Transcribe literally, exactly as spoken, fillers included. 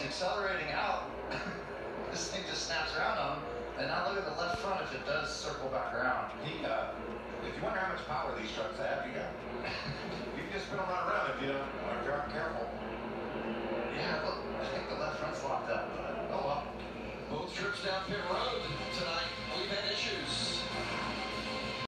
accelerating out. This thing just snaps around on him. And now look at the left front if it does circle back around. He, uh, if you wonder how much power these trucks have, you got, you can just spin them right around if you don't, if you aren't careful. Yeah, look, I think the left front's locked up.